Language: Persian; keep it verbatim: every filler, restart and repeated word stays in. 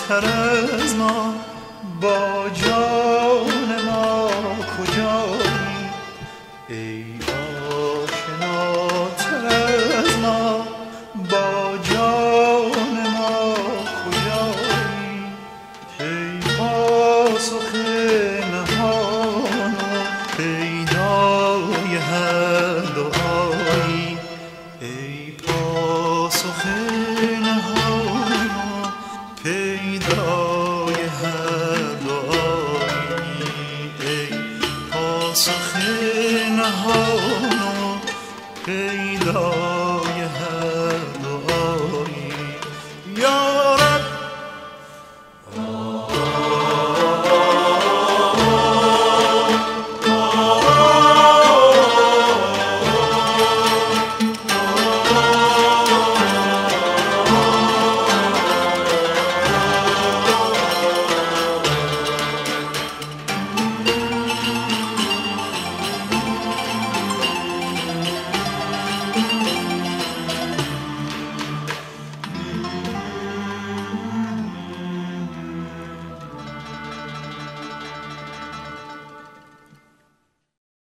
آشناتر از ما، با جان ما کجایی؟ ای آشناتر از ما، با جان ما کجایی؟ ای پاسخ نهان و پیدای هر دعایی، ای پاسخ نهان و پیدای هر دعایی، ای پاسخ نهان و پیدای